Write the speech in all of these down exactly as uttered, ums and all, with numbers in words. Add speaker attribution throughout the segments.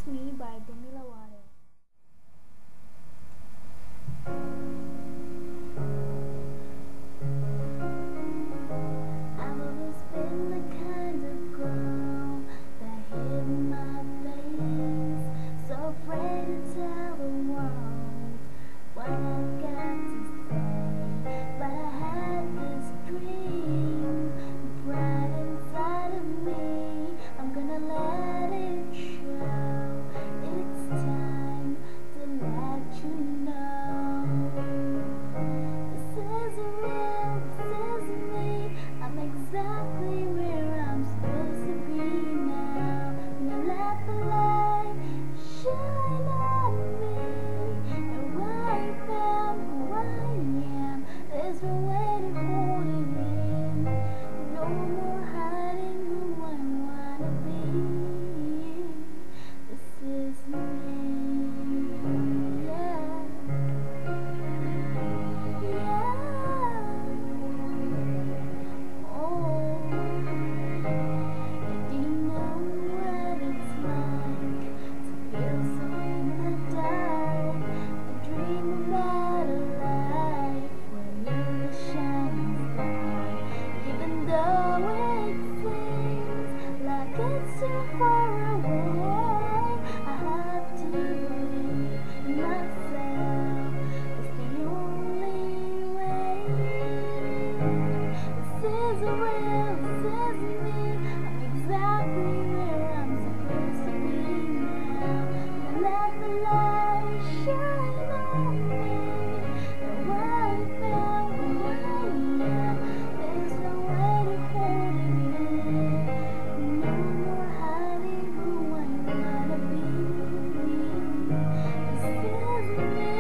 Speaker 1: Me by Demi Lovato. I've always been the kind of girl that hid my face, so afraid to tell the world what I've got to say. But I had this dream, bright inside of me. I'm gonna let it show. It's time to let you know. This isn't real, this isn't me. I'm exactly where I'm supposed to be now. I'm gonna let the light shine on me, and where I found who I am. There's no way to hold it in. No more hiding who I wanna be. This is me. Yeah. Yeah. Oh. Do you know what it's like to feel so in the dark? To dream about a life where you're the shining star. Even though it seems like it's so far away, I have to believe in myself. It's the only way. This isn't real, this isn't me. I'm exactly where I'm supposed to be now. And let the light shine on me, and where I found who I am. There's no way to hold it in. No more hiding who I wanna be. This isn't me.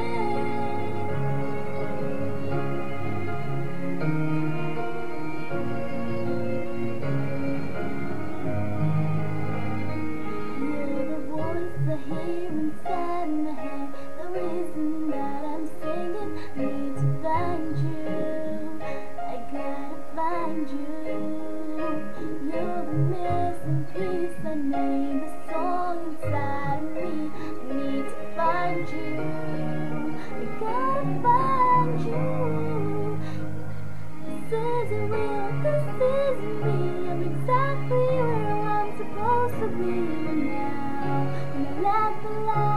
Speaker 1: You're the voice I hear inside my head, the reason that I'm singing. Need to find you, I gotta find you. You're the missing piece I need, the soul inside of me. I need to find you, I gotta find you. This isn't real, this isn't me. I'm exactly where I'm supposed to be now. Gonna let the light